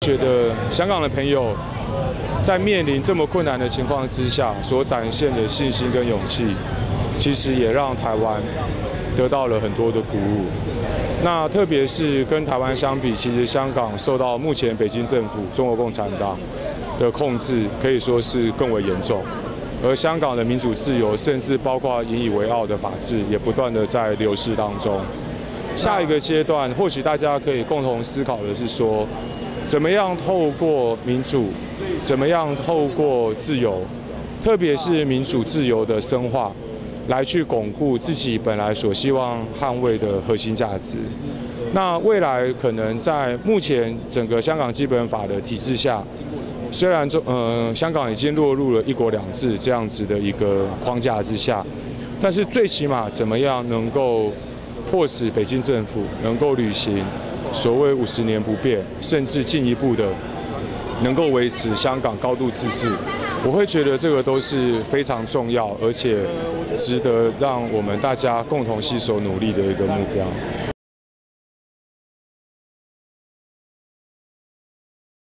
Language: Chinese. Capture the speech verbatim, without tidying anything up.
觉得香港的朋友在面临这么困难的情况之下所展现的信心跟勇气，其实也让台湾得到了很多的鼓舞。那特别是跟台湾相比，其实香港受到目前北京政府、中国共产党的控制，可以说是更为严重。而香港的民主自由，甚至包括引以为傲的法治，也不断的在流失当中。下一个阶段，或许大家可以共同思考的是说，怎么样透过民主，怎么样透过自由，特别是民主自由的深化，来去巩固自己本来所希望捍卫的核心价值。那未来可能在目前整个香港基本法的体制下，虽然中呃香港已经落入了一国两制这样子的一个框架之下，但是最起码怎么样能够迫使北京政府能够履行所谓五十年不变，甚至进一步的能够维持香港高度自治，我会觉得这个都是非常重要，而且值得让我们大家共同携手努力的一个目标。